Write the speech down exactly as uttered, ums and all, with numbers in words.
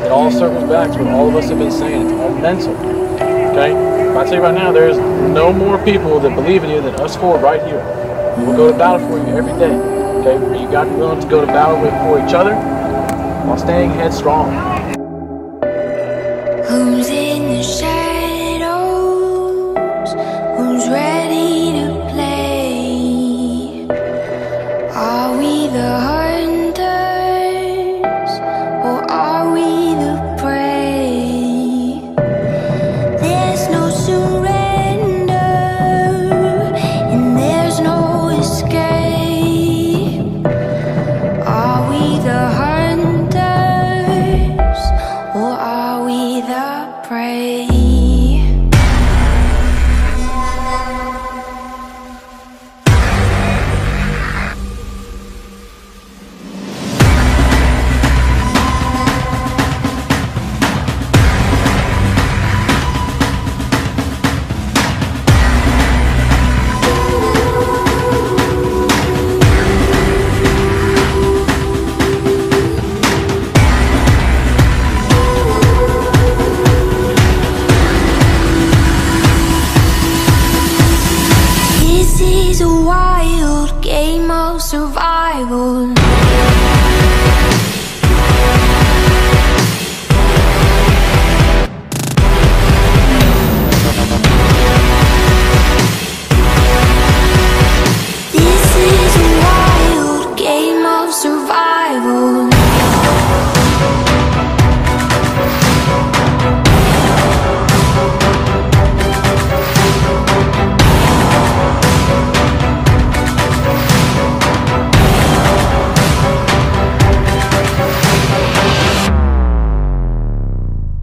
It all circles back to what all of us have been saying. It's all mental. Okay? But I tell you right now, there's no more people that believe in you than us four right here. We'll go to battle for you every day. Okay? But you got to be willing to go to battle with for each other while staying headstrong.